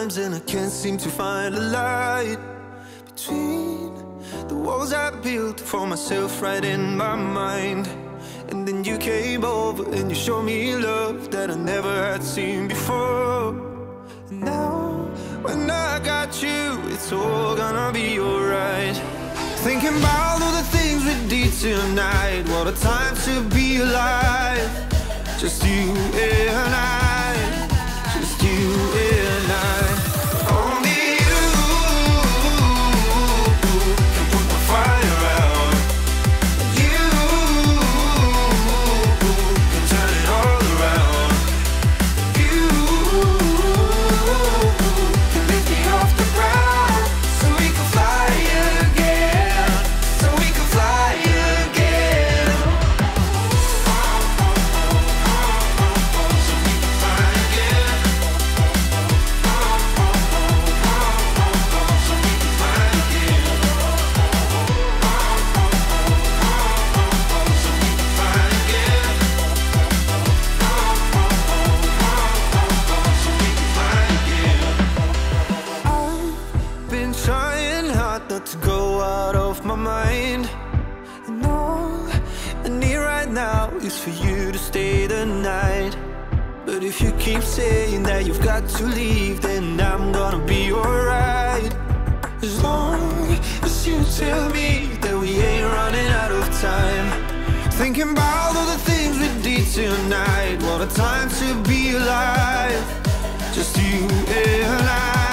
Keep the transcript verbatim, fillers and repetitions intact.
times and I can't seem to find a light between the walls I built for myself right in my mind. And then you came over and you showed me love that I never had seen before. And now, when I got you, it's all gonna be alright. Thinking about all the things we did tonight. What a time to be alive. Just you and I, just you and I. Only you can put the fire out. You can turn it all around. You can lift me off the ground so we can fly again, so we can fly again. So we can fly again. So we can fly again. So we can fly again. So we can fly again. I've been trying hard not to go out of my mind. And all I need right now is for you to stay the night. But if you keep saying that you've got to leave, then I'm gonna be alright. As long as you tell me that we ain't running out of time. Thinking about all the things we did tonight. What a time to be alive. Just you and I.